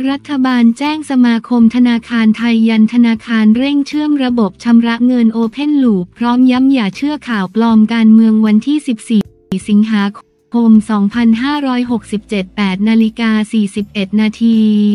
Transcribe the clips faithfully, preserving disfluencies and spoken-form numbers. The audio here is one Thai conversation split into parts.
รัฐบาลแจ้งสมาคมธนาคารไทยยันธนาคารเร่งเชื่อมระบบชำระเงิน Open Loop พร้อมย้ำอย่าเชื่อข่าวปลอมการเมืองวันที่ สิบสี่ สิงหาคม สองพันห้าร้อยหกสิบเจ็ด แปดนาฬิกาสี่สิบเอ็ดนาที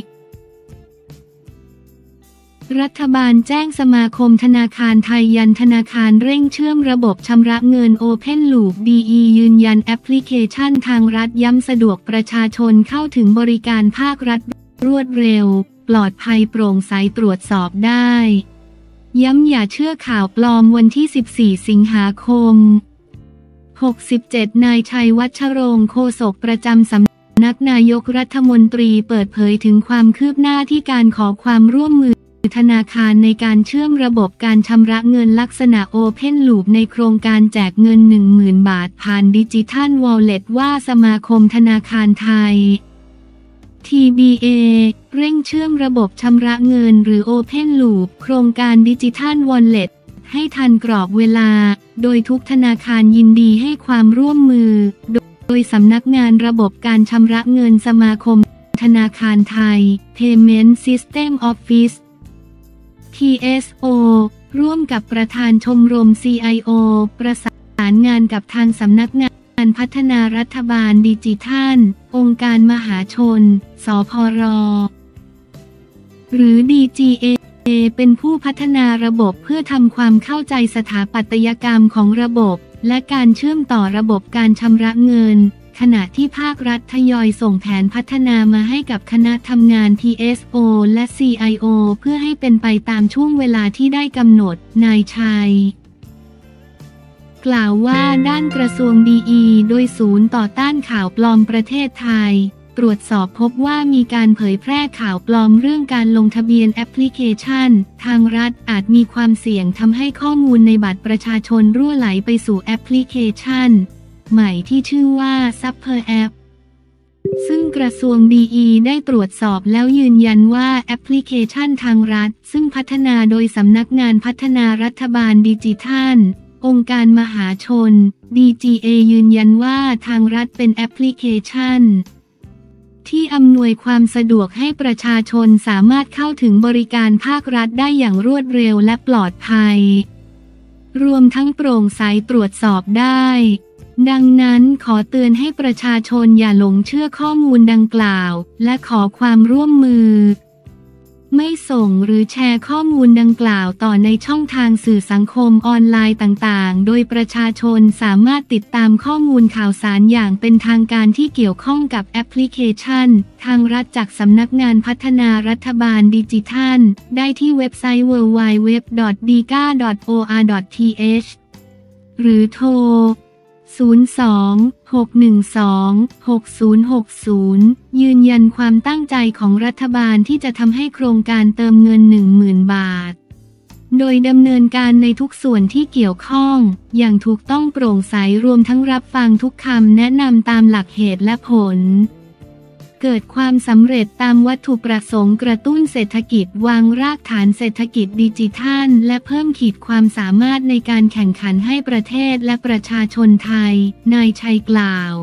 รัฐบาลแจ้งสมาคมธนาคารไทยยันธนาคารเร่งเชื่อมระบบชำระเงิน Open Loop ดี อี ยืนยันแอปพลิเคชันทางรัฐย้ำสะดวกประชาชนเข้าถึงบริการภาครัฐรวดเร็วปลอดภัยโปร่งใสตรวจสอบได้ย้ำอย่าเชื่อข่าวปลอมวันที่ สิบสี่ สิงหาคม หกสิบเจ็ด นายชัยวัชโรงค์โฆษกประจำสำนักนายกรัฐมนตรีเปิดเผยถึงความคืบหน้าที่การขอความร่วมมือธนาคารในการเชื่อมระบบการชำระเงินลักษณะ Open Loop ในโครงการแจกเงิน หนึ่งหมื่น บาทผ่านดิจิทัลวอลเล็ตว่าสมาคมธนาคารไทย ที บี เอ เร่งเชื่อมระบบชำระเงินหรือ Open Loop โครงการดิจิทัลวอลเล็ตให้ทันกรอบเวลาโดยทุกธนาคารยินดีให้ความร่วมมือโดยสำนักงานระบบการชำระเงินสมาคมธนาคารไทย Payment System Office ที เอส โอ ร่วมกับประธานชมรม ซี ไอ โอ ประสานงานกับทางสำนักงานการพัฒนารัฐบาลดิจิทัลองค์การมหาชน สผร.หรือ ดี จี เอ เป็นผู้พัฒนาระบบเพื่อทำความเข้าใจสถาปัตยกรรมของระบบและการเชื่อมต่อระบบการชำระเงินขณะที่ภาครัฐทยอยส่งแผนพัฒนามาให้กับคณะทำงาน ที เอส โอ และ ซี ไอ โอ เพื่อให้เป็นไปตามช่วงเวลาที่ได้กำหนดนายชัยกล่าวว่าด้านกระทรวงดีอีโดยศูนย์ต่อต้านข่าวปลอมประเทศไทยตรวจสอบพบว่ามีการเผยแพร่ข่าวปลอมเรื่องการลงทะเบียนแอปพลิเคชันทางรัฐอาจมีความเสี่ยงทำให้ข้อมูลในบัตรประชาชนรั่วไหลไปสู่แอปพลิเคชันใหม่ที่ชื่อว่า Super App ซึ่งกระทรวงดีอีได้ตรวจสอบแล้วยืนยันว่าแอปพลิเคชันทางรัฐซึ่งพัฒนาโดยสำนักงานพัฒนารัฐบาลดิจิทัลองค์การมหาชน ดี จี เอ ยืนยันว่าทางรัฐเป็นแอปพลิเคชันที่อำนวยความสะดวกให้ประชาชนสามารถเข้าถึงบริการภาครัฐได้อย่างรวดเร็วและปลอดภัยรวมทั้งโปร่งใสตรวจสอบได้ดังนั้นขอเตือนให้ประชาชนอย่าหลงเชื่อข้อมูลดังกล่าวและขอความร่วมมือไม่ส่งหรือแชร์ข้อมูลดังกล่าวต่อในช่องทางสื่อสังคมออนไลน์ต่างๆโดยประชาชนสามารถติดตามข้อมูลข่าวสารอย่างเป็นทางการที่เกี่ยวข้องกับแอปพลิเคชันทางรัฐจากสำนักงานพัฒนารัฐบาลดิจิทัลได้ที่เว็บไซต์ ดับเบิลยู ดับเบิลยู ดับเบิลยู ดอท ดี ซี เอ ดอท โอ อาร์ ดอท ที เอช หรือโทรศูนย์ สอง หก หนึ่ง สอง หก ศูนย์ หก ศูนย์ ยืนยันความตั้งใจของรัฐบาลที่จะทำให้โครงการเติมเงิน หนึ่งหมื่น บาทโดยดำเนินการในทุกส่วนที่เกี่ยวข้องอย่างถูกต้องโปร่งใสรวมทั้งรับฟังทุกคำแนะนำตามหลักเหตุและผลเกิดความสำเร็จตามวัตถุประสงค์กระตุ้นเศรษฐกิจวางรากฐานเศรษฐกิจดิจิทัลและเพิ่มขีดความสามารถในการแข่งขันให้ประเทศและประชาชนไทยนายชัยกล่าว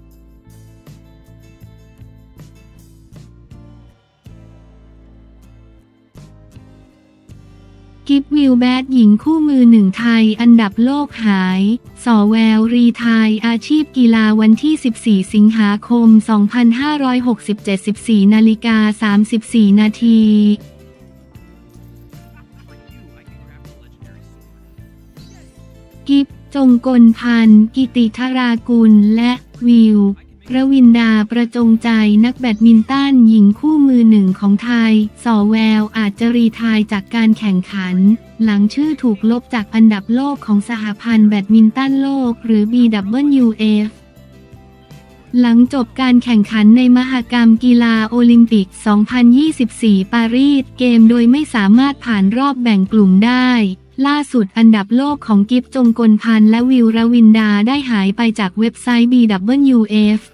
กิฟวิลแบดหญิงคู่มือหนึ่งไทยอันดับโลกหายสอแววรีไทร์อาชีพกีฬาวันที่ สิบสี่ สิงหาคม สองพันห้าร้อยหกสิบเจ็ด สิบสี่ นาฬิกา สามสิบสี่ นาทีกิฟจงกลพันธ์กิติธรากุลและวิวรวินดาประจงใจนักแบดมินตันหญิงคู่มือหนึ่งของไทยสอแววอาจจะรีไทร์จากการแข่งขันหลังชื่อถูกลบจากอันดับโลกของสหพันธ์แบดมินตันโลกหรือ บี ดับเบิลยู เอฟ หลังจบการแข่งขันในมหกรรมกีฬาโอลิมปิก สองพันยี่สิบสี่ ปารีสเกมโดยไม่สามารถผ่านรอบแบ่งกลุ่มได้ล่าสุดอันดับโลกของกิฟจงกลพันธ์และวิวรวินดาได้หายไปจากเว็บไซต์ บี ดับเบิลยู เอฟ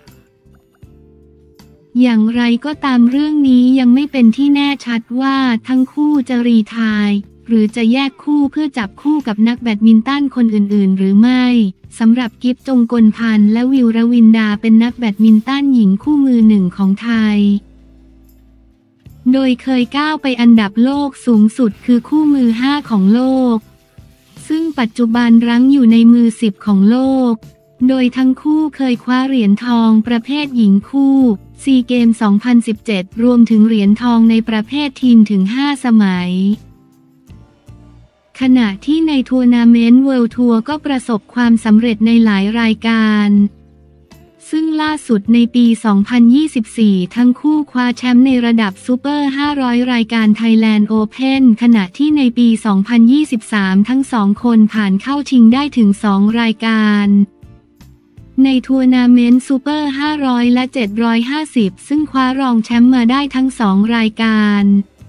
อย่างไรก็ตามเรื่องนี้ยังไม่เป็นที่แน่ชัดว่าทั้งคู่จะรีไทร์หรือจะแยกคู่เพื่อจับคู่กับนักแบดมินตันคนอื่นๆหรือไม่สำหรับกิฟจงกลพันธ์และวิวรวินดาเป็นนักแบดมินตันหญิงคู่มือหนึ่งของไทยโดยเคยก้าวไปอันดับโลกสูงสุดคือคู่มือห้าของโลกซึ่งปัจจุบันรั้งอยู่ในมือสิบของโลกโดยทั้งคู่เคยคว้าเหรียญทองประเภทหญิงคู่ซีเกม สองพันสิบเจ็ด รวมถึงเหรียญทองในประเภททีมถึงห้าสมัยขณะที่ในทัวร์นาเมนต์เวิลด์ทัวร์ก็ประสบความสำเร็จในหลายรายการซึ่งล่าสุดในปี สองพันยี่สิบสี่ ทั้งคู่คว้าแชมป์ในระดับซูเปอร์ ห้าร้อย รายการ Thailand Open ขณะที่ในปี สองพันยี่สิบสาม ทั้งสองคนผ่านเข้าชิงได้ถึงสองรายการในทัวร์นาเมนต์ซูเปอร์ ห้าร้อย และ เจ็ดร้อยห้าสิบ ซึ่งคว้ารองแชมป์มาได้ทั้งสองรายการ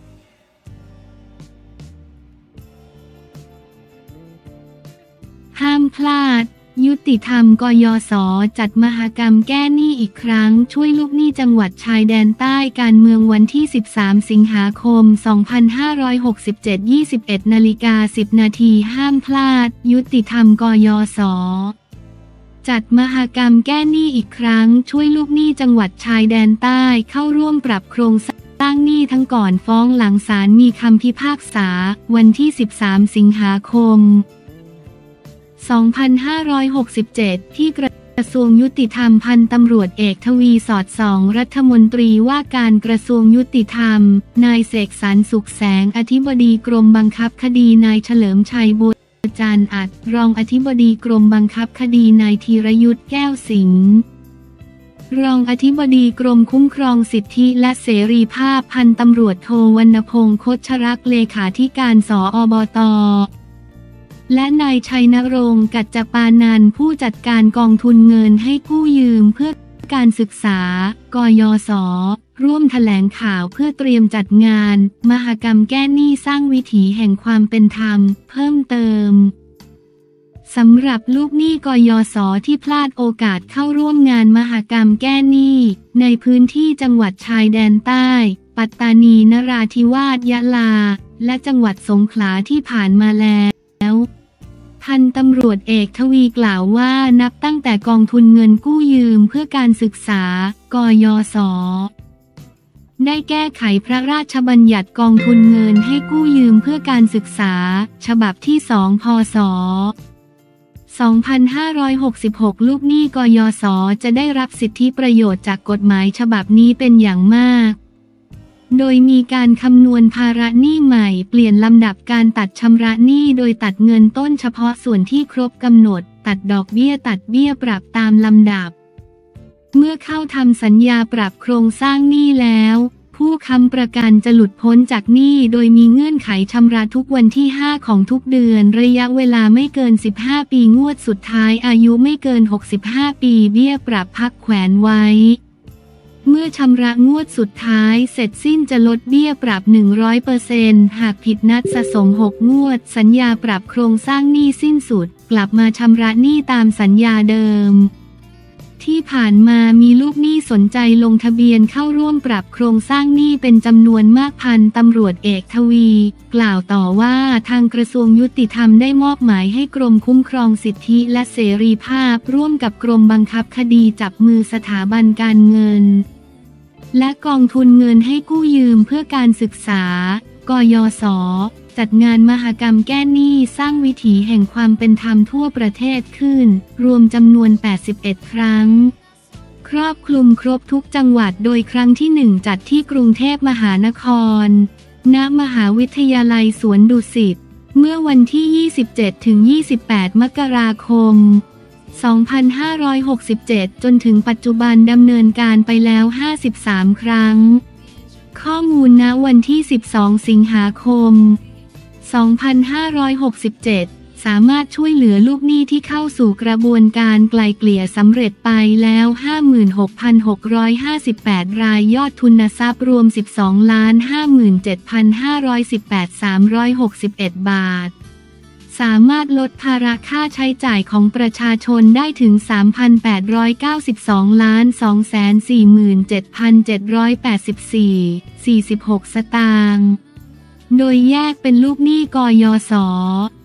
ห้ามพลาดยุติธรรมกยศ.จัดมหกรรมแก้หนี้อีกครั้งช่วยลูกหนี้จังหวัดชายแดนใต้การเมืองวันที่ สิบสาม สิงหาคม สองพันห้าร้อยหกสิบเจ็ด ยี่สิบเอ็ด นาฬิกา สิบ นาทีห้ามพลาดยุติธรรมกยศ.จัดมหกรรมแก้หนี้อีกครั้งช่วยลูกหนี้จังหวัดชายแดนใต้เข้าร่วมปรับโครงสร้างหนี้ทั้งก่อนฟ้องหลังศาลมีคำพิพากษาวันที่ สิบสาม สิงหาคมสองพันห้าร้อยหกสิบเจ็ด ที่กระทรวงยุติธรรมพันตำรวจเอกทวีสอดส่องรัฐมนตรีว่าการกระทรวงยุติธรรมนายเสกสรรสุขแสงอธิบดีกรมบังคับคดีนายเฉลิมชัยบัวจันทร์อัดรองอธิบดีกรมบังคับคดีนายธีรยุทธแก้วสิงห์รองอธิบดีกรมคุ้มครองสิทธิและเสรีภาพพันตำรวจโทวรรณพงษ์คชรักษ์เลขาธิการสอบต.และนายชัยนรงค์กัจจปานันท์ผู้จัดการกองทุนเงินให้กู้ยืมเพื่อการศึกษากยศ.ร่วมแถลงข่าวเพื่อเตรียมจัดงานมหกรรมแก้หนี้สร้างวิถีแห่งความเป็นธรรมเพิ่มเติมสำหรับลูกหนี้กยศ.ที่พลาดโอกาสเข้าร่วมงานมหกรรมแก้หนี้ในพื้นที่จังหวัดชายแดนใต้ปัตตานีนราธิวาสยะลาและจังหวัดสงขลาที่ผ่านมาแล้วพันตำรวจเอกทวีกล่าวว่านับตั้งแต่กองทุนเงินกู้ยืมเพื่อการศึกษากยศ.ได้แก้ไขพระราชบัญญัติกองทุนเงินให้กู้ยืมเพื่อการศึกษาฉบับที่สองพ.ศ. สองพันห้าร้อยหกสิบหก ลูกหนี้กยศ.จะได้รับสิทธิประโยชน์จากกฎหมายฉบับนี้เป็นอย่างมากโดยมีการคำนวณภาระหนี้ใหม่เปลี่ยนลำดับการตัดชำระหนี้โดยตัดเงินต้นเฉพาะส่วนที่ครบกำหนดตัดดอกเบี้ยตัดเบี้ยปรับตามลำดับเมื่อเข้าทำสัญญาปรับโครงสร้างหนี้แล้วผู้ค้ำประกันจะหลุดพ้นจากหนี้โดยมีเงื่อนไขชำระทุกวันที่ห้าของทุกเดือนระยะเวลาไม่เกินสิบห้าปีงวดสุดท้ายอายุไม่เกินหกสิบห้าปีเบี้ยปรับพักแขวนไว้เมื่อชำระงวดสุดท้ายเสร็จสิ้นจะลดเบี้ยปรับ หนึ่งร้อยเปอร์เซ็นต์ หากผิดนัดสะสมหกงวดสัญญาปรับโครงสร้างหนี้สิ้นสุดกลับมาชำระหนี้ตามสัญญาเดิมที่ผ่านมามีลูกหนี้สนใจลงทะเบียนเข้าร่วมปรับโครงสร้างหนี้เป็นจำนวนมากพันตำรวจเอกทวีกล่าวต่อว่าทางกระทรวงยุติธรรมได้มอบหมายให้กรมคุ้มครองสิทธิและเสรีภาพร่วมกับกรมบังคับคดีจับมือสถาบันการเงินและกองทุนเงินให้กู้ยืมเพื่อการศึกษากยศ.จัดงานมหกรรมแก้หนี้สร้างวิถีแห่งความเป็นธรรมทั่วประเทศขึ้นรวมจำนวนแปดสิบเอ็ดครั้งครอบคลุมครบทุกจังหวัดโดยครั้งที่หนึ่งจัดที่กรุงเทพมหานครณมหาวิทยาลัยสวนดุสิตเมื่อวันที่ ยี่สิบเจ็ดถึงยี่สิบแปด มกราคม สองพันห้าร้อยหกสิบเจ็ด จนถึงปัจจุบันดำเนินการไปแล้วห้าสิบสามครั้งข้อมูลณวันที่สิบสองสิงหาคม สองพันห้าร้อยหกสิบเจ็ด สามารถช่วยเหลือลูกหนี้ที่เข้าสู่กระบวนการไกล่เกลี่ยสำเร็จไปแล้ว ห้าหมื่นหกพันหกร้อยห้าสิบแปด รายยอดทุนทรัพย์รวม สิบสองล้านห้าหมื่นเจ็ดพันห้าร้อยสิบแปดพันสามร้อยหกสิบเอ็ด บาทสามารถลดภาระค่าใช้จ่ายของประชาชนได้ถึง สามพันแปดร้อยเก้าสิบสองล้านสองแสนสี่หมื่นเจ็ดพันเจ็ดร้อยแปดสิบสี่ สี่สิบหก สตางค์โดยแยกเป็นลูกหนี้กยศ.ถ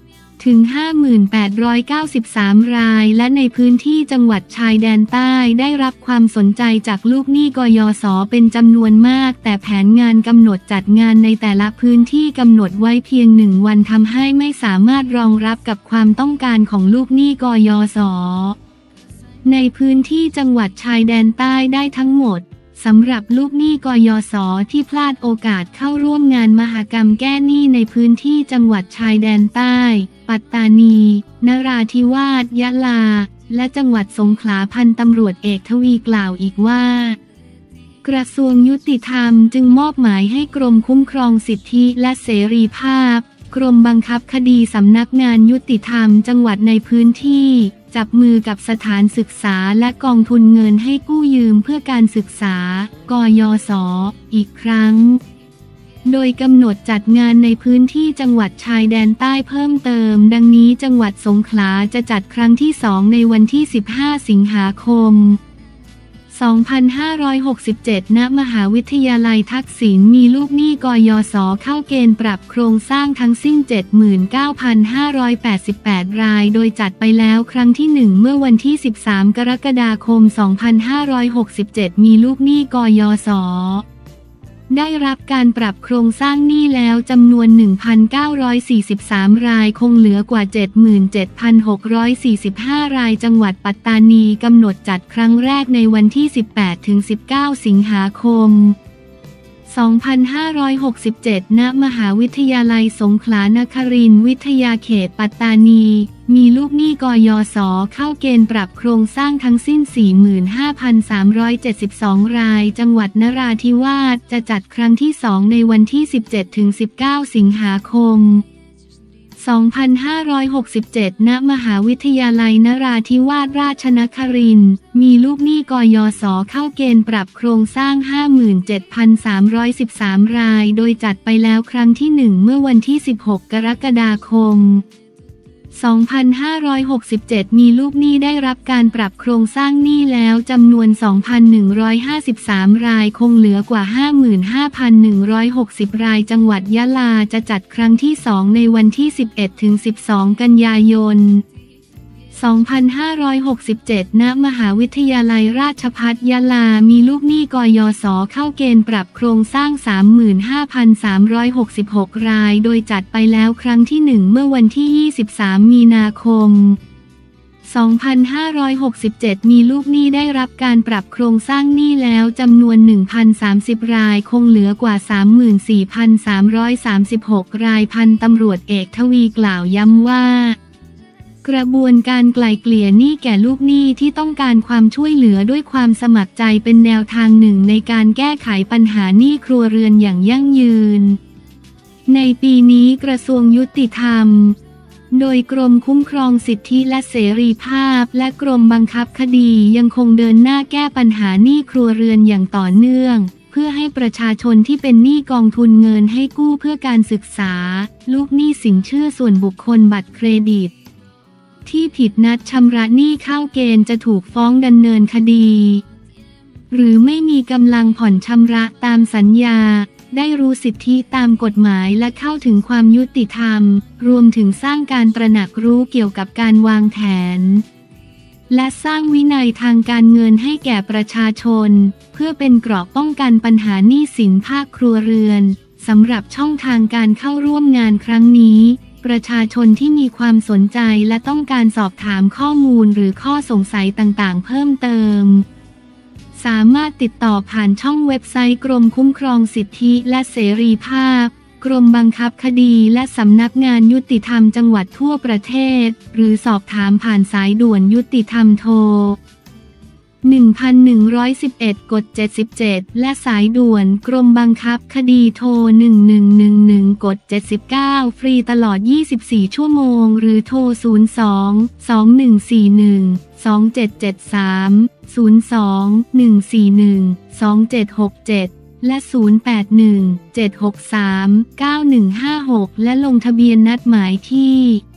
ถึง ห้าหมื่นแปดร้อยเก้าสิบสาม รายและในพื้นที่จังหวัดชายแดนใต้ได้รับความสนใจจากลูกหนี้กยศเป็นจำนวนมากแต่แผนงานกำหนดจัดงานในแต่ละพื้นที่กำหนดไว้เพียงหนึ่งวันทำให้ไม่สามารถรองรับกับความต้องการของลูกหนี้กยศในพื้นที่จังหวัดชายแดนใต้ได้ทั้งหมดสำหรับลูกหนี้กยศที่พลาดโอกาสเข้าร่วมงานมหกรรมแก้หนี้ในพื้นที่จังหวัดชายแดนใต้ปัตตานี นราธิวาส ยะลา และจังหวัดสงขลาพันตำรวจเอกทวีกล่าวอีกว่ากระทรวงยุติธรรมจึงมอบหมายให้กรมคุ้มครองสิทธิและเสรีภาพกรมบังคับคดีสำนักงานยุติธรรมจังหวัดในพื้นที่จับมือกับสถานศึกษาและกองทุนเงินให้กู้ยืมเพื่อการศึกษากยศอีกครั้งโดยกำหนดจัดงานในพื้นที่จังหวัดชายแดนใต้เพิ่มเติมดังนี้จังหวัดสงขลาจะจัดครั้งที่สองในวันที่สิบห้าสิงหาคมสองพันห้าร้อยหกสิบเจ็ด ณ มหาวิทยาลัยทักษิณมีลูกหนี้กยศเข้าเกณฑ์ปรับโครงสร้างทั้งสิ้น เจ็ดหมื่นเก้าพันห้าร้อยแปดสิบแปด รายโดยจัดไปแล้วครั้งที่หนึ่งเมื่อวันที่สิบสามกรกฎาคมสองพันห้าร้อยหกสิบเจ็ดมีลูกหนี้กยศได้รับการปรับโครงสร้างหนี้แล้วจำนวน หนึ่งพันเก้าร้อยสี่สิบสาม รายคงเหลือกว่า เจ็ดหมื่นเจ็ดพันหกร้อยสี่สิบห้า รายจังหวัดปัตตานีกำหนดจัดครั้งแรกในวันที่ สิบแปดถึงสิบเก้า สิงหาคมสองพันห้าร้อยหกสิบเจ็ด ณ มหาวิทยาลัยสงขลานครินทร์วิทยาเขตปัตตานีมีลูกหนี้กยศเข้าเกณฑ์ปรับโครงสร้างทั้งสิ้น สี่หมื่นห้าพันสามร้อยเจ็ดสิบสอง รายจังหวัดนราธิวาสจะจัดครั้งที่สองในวันที่ สิบเจ็ดถึงสิบเก้า สิงหาคมสองพันห้าร้อยหกสิบเจ็ด ณ มหาวิทยาลัยนราธิวาสราชนครินทร์มีลูกหนี้กยศเข้าเกณฑ์ปรับโครงสร้าง ห้าหมื่นเจ็ดพันสามร้อยสิบสาม รายโดยจัดไปแล้วครั้งที่หนึ่งเมื่อวันที่ สิบหกกรกฎาคมสองพันห้าร้อยหกสิบเจ็ด มีลูกหนี้ได้รับการปรับโครงสร้างหนี้แล้วจำนวน สองพันหนึ่งร้อยห้าสิบสาม รายคงเหลือกว่า ห้าหมื่นห้าพันหนึ่งร้อยหกสิบ รายจังหวัดยะลาจะจัดครั้งที่สองในวันที่ สิบเอ็ดถึงสิบสอง กันยายนสองพันห้าร้อยหกสิบเจ็ด ณ มหาวิทยาลัยราชภัฏยะลามีลูกหนี้กยศเข้าเกณฑ์ปรับโครงสร้าง สามหมื่นห้าพันสามร้อยหกสิบหก รายโดยจัดไปแล้วครั้งที่หนึ่งเมื่อวันที่ ยี่สิบสาม มีนาคมสองพันห้าร้อยหกสิบเจ็ด มีลูกหนี้ได้รับการปรับโครงสร้างหนี้แล้วจำนวน หนึ่งพันสามสิบ รายคงเหลือกว่า สามหมื่นสี่พันสามร้อยสามสิบหก รายพันตำรวจเอกทวีกล่าวย้ำว่ากระบวนการไกล่เกลี่ยหนี้แก่ลูกหนี้ที่ต้องการความช่วยเหลือด้วยความสมัครใจเป็นแนวทางหนึ่งในการแก้ไขปัญหาหนี้ครัวเรือนอย่างยั่งยืนในปีนี้กระทรวงยุติธรรมโดยกรมคุ้มครองสิทธิและเสรีภาพและกรมบังคับคดียังคงเดินหน้าแก้ปัญหาหนี้ครัวเรือนอย่างต่อเนื่องเพื่อให้ประชาชนที่เป็นหนี้กองทุนเงินให้กู้เพื่อการศึกษาลูกหนี้สินเชื่อส่วนบุคคลบัตรเครดิตที่ผิดนัดชำระหนี้เข้าเกณฑ์จะถูกฟ้องดำเนินคดีหรือไม่มีกำลังผ่อนชำระตามสัญญาได้รู้สิทธิตามกฎหมายและเข้าถึงความยุติธรรมรวมถึงสร้างการตระหนักรู้เกี่ยวกับการวางแผนและสร้างวินัยทางการเงินให้แก่ประชาชนเพื่อเป็นเกราะป้องกันปัญหาหนี้สินภาคครัวเรือนสำหรับช่องทางการเข้าร่วมงานครั้งนี้ประชาชนที่มีความสนใจและต้องการสอบถามข้อมูลหรือข้อสงสัยต่างๆเพิ่มเติมสามารถติดต่อผ่านช่องเว็บไซต์กรมคุ้มครองสิทธิและเสรีภาพกรมบังคับคดีและสำนักงานยุติธรรมจังหวัดทั่วประเทศหรือสอบถามผ่านสายด่วนยุติธรรมโทรหนึ่งพันหนึ่งร้อยสิบเอ็ด กด เจ็ดสิบเจ็ด และสายด่วนกรมบังคับคดีโทร หนึ่งหนึ่งหนึ่งหนึ่ง กด เจ็ดสิบเก้า ฟรีตลอด ยี่สิบสี่ ชั่วโมงหรือโทร ศูนย์ สอง สอง หนึ่ง สี่ หนึ่ง สอง เจ็ด เจ็ด สาม ศูนย์ สอง หนึ่ง สี่ หนึ่ง สอง เจ็ด หก เจ็ด และ ศูนย์ แปด หนึ่ง เจ็ด หก สาม เก้า หนึ่ง ห้า หก และลงทะเบียนนัดหมายที่